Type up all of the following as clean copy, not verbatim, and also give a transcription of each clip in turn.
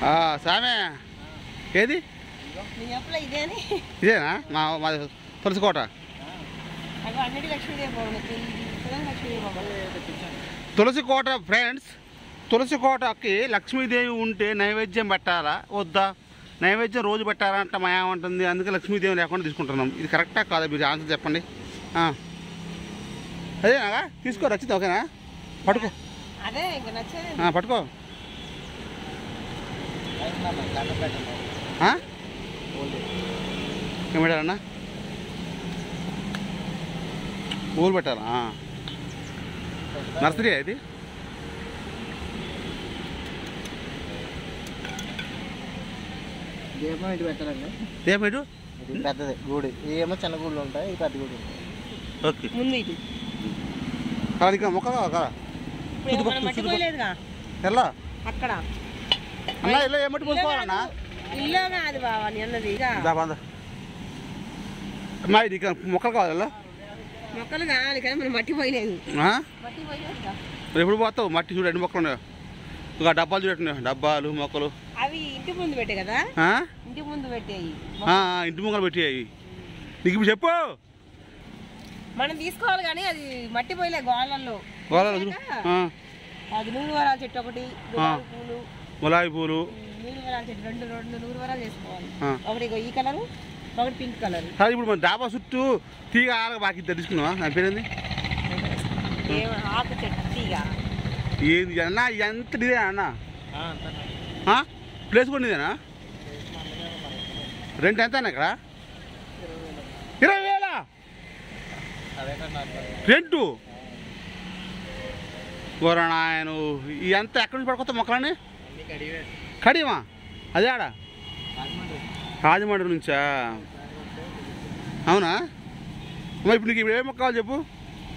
సామే ఏది ఇదేనా మా తులసికోట తులసికోట ఫ్రెండ్స్. తులసికోటకి లక్ష్మీదేవి ఉంటే నైవేద్యం పెట్టాలా వద్దా? నైవేద్యం రోజు పెట్టాలంట మా ఏమంటుంది, అందుకే లక్ష్మీదేవి లేకుండా తీసుకుంటున్నాం. ఇది కరెక్టా కాదా? మీరు ఆన్సర్ చెప్పండి. అదేనా తీసుకో, నచ్చింది ఓకేనా? పట్టుకో పట్టుకో. ఏం పెట్టాలన్నా? పూలు పెట్టాలా? నర్సరీ ఇది. దీపం ఇటు పెట్టాలండి. దీపం ఇటు పెద్దది గుడి, ఏమో చిన్న గుళ్ళు ఉంటాయి, ఇది పెద్ద గుడి ఉంటాయి. ఓకే ఇంకా మొక్క కదా ఎలా అక్కడ అన్నా ఇల్లు ఏమట్టి పోసుకోవాలన్నా? ఇల్లు కాదు బావా అన్నది. అమ్మా ఇది మొక్కలు కావాలా? మొక్కలు కావాలి కానీ మనం మట్టి పోయలేదు. ఎప్పుడు పోతావు? మట్టి చూడు, ఎన్ని మొక్కలు ఉన్నాయో. ఇంకా డబ్బాలు చూడట్టున్నాయి, డబ్బాలు మొక్కలు. అవి ఇంటి ముందు పెట్టే కదా, ఇంటి ముందు పెట్టాయి. ఇంటి ముంగలు పెట్టాయి. నీకు ఇప్పుడు చెప్పు. మనం తీసుకోవాలి కానీ అది మట్టి పోయలే గోళ్ళల్లో. అది నూరువరాల చెట్టు ఒకటి, పూలు, ములాయి పూలు, నూరువరాల చెట్టు రెండు నూరువరాలు చేసుకోవాలి. ఒకటి ఈ కలరు, ఒకటి పింక్ కలర్. ఇప్పుడు మన డాబా చుట్టూ తీగ ఆలగా బాకి తెలుసుకున్నావా? నా పేరేంది? ఆకు చెట్టు తీగ. ఏంది అన్నా ఎంత ఇదే అన్నా? ప్లేస్ కూడా ఇదేనా? రెంట్ ఎంత అన్న ఇక్కడ? 20,000 రెంటు? ఆయన ఎంత ఎక్కడి నుంచి పడుకొస్తా మొక్కలని? కడియమా? అదే ఆడ రాజమండ్రి నుంచా? అవునా? ఇప్పుడు నీకు ఏ మొక్క కావాలి చెప్పు.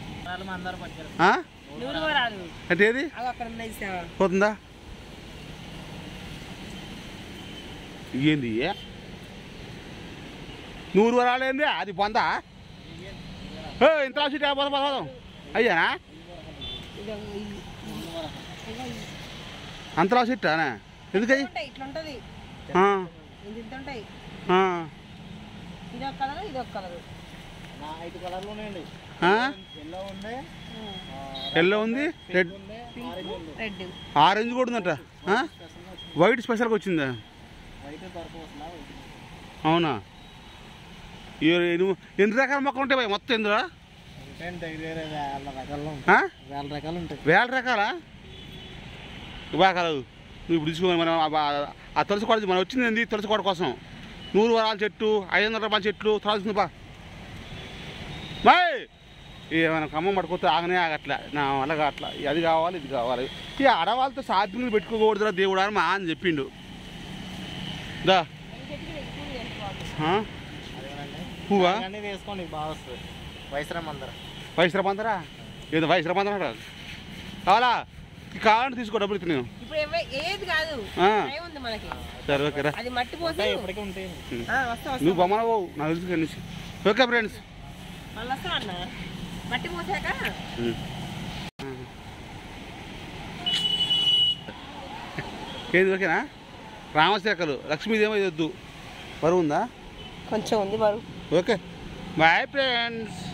అంటే ఏది పోతుందా? ఏంది 100 వరాలు ఏంది? అది పొందా? ఇంత సీట్ పోదాం అయ్యానా? అంతలా సీటానా? ఎందుకది? ఎల్లో ఉంది, రెడ్, ఆరెంజ్ కూడా ఉందట. వైట్ స్పెషల్గా వచ్చిందా? అవునా? ఎన్ని రకాల మొక్కలు ఉంటాయి మొత్తం ఇందులో? 1000 రకాలా? బాగా కలదు. నువ్వు ఇప్పుడు తీసుకోవాలి. మనం ఆ తులసి కోట మనం వచ్చింది తులసి కోట కోసం. 100 వరాల చెట్టు, 500 రూపాయల చెట్లు తులసింది బా. బాయ్ ఏమైనా ఖమ్మం పట్టుకొస్తే ఆగనే ఆగట్లే, నా వల్ల అట్లా. అది కావాలి, ఇది కావాలి. ఈ ఆడవాళ్ళతో సాధ్యంగా పెట్టుకోకూడదురా దేవుడు అని మా అని చెప్పిండు. దా పువ్వా వేసుకోండి, బాగా వస్తుంది. వైశ్రమందరా ఏదో వైశ్రమందరా కావాలా? కావాలంటే తీసుకో, డబ్బులు ఇస్తా నేను. సరే ఓకేరా, నువ్వు బొమ్మన పోవు నాకు తెలుసు కలిసి. ఓకే ఫ్రెండ్స్, ఏది ఓకేనా? రామశాఖలు లక్ష్మీదేమో ఇది వద్దు, బరువు ఉందా? కొంచెం ఉంది బరువు. Okay bye friends.